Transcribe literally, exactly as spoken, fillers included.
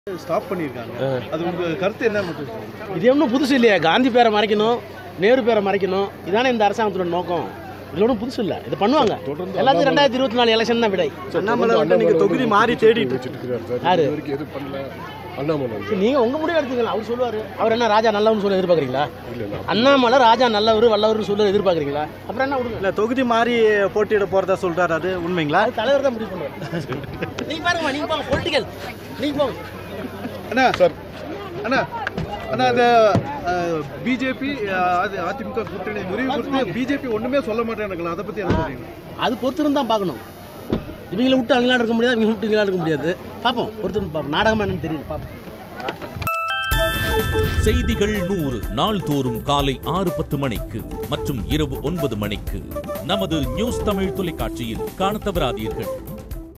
Stop பண்ணிருக்காங்க. அது உங்க கருத்து என்ன? இது ஒன்றும் புதுசு இல்லையா? காந்தி பேரை மறைக்கணும், நேரு பேரை மறைக்கணும், இதானே இந்த அரசாங்கத்தோட நோக்கம். இது ஒன்றும் புதுசு இல்லை, இது பண்ணுவாங்க. எல்லாத்தையும் ரெண்டாயிரத்தி இருபத்தி நாலு எலெக்ஷன் தான் விடை. அண்ணாமலை வந்து நீங்க தொகுதி மாறி தேடிட்டு வச்சிருக்காரு. யாரு? எது பண்ணல அண்ணாமலை. நீங்க உங்க முடிவு எடுத்துக்கலாம். அவர் சொல்லுவாரு. அவர் என்ன ராஜா நல்லவர்னு சொல்ல எதிர்பார்க்குறீங்களா? அண்ணாமலை ராஜா நல்லவர் வல்லவர்னு சொல்ல எதிர்பார்க்குறீங்களா? அப்புறம் என்ன விடுங்க. இல்ல தொகுதி மாறி போட்டியிட போறதா சொல்றாரு, அது உண்மைங்களா? தலைவர் தான் முடிவு பண்ணுவார். நீங்க பாருங்க, நீங்க போங்க பொலிட்டிக்கல், நீங்க போங்க. அண்ணா சார், அண்ணா அண்ணா அந்த பிஜேபி அதிமுக கூட்டணி முறிவு குறித்து பிஜேபி ஒண்ணுமே சொல்ல மாட்டேன்னு, அதை பத்தி என்ன சொல்றீங்க? அது பொறுத்திருந்து தான் பார்க்கணும். இவங்களை விட்டு அங்கெல்லாம் இருக்க முடியாது, இவங்க விட்டு இங்கெல்லாம் இருக்க முடியாது. பார்ப்போம், பொறுத்திருந்து பார்ப்போம். நாடகமா என்னன்னு தெரியும், பார்ப்போம். செய்திகள் நூறு நாள்தோறும் காலை ஆறு பத்து மணிக்கு மற்றும் இரவு ஒன்பது மணிக்கு நமது நியூஸ் தமிழ் தொலைக்காட்சியில் காணத் தவறாதீர்கள்.